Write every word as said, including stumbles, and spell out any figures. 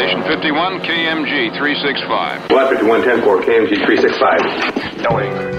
station. fifty-one K M G three sixty-five. Flat fifty-one ten four K M G three sixty-five. Going.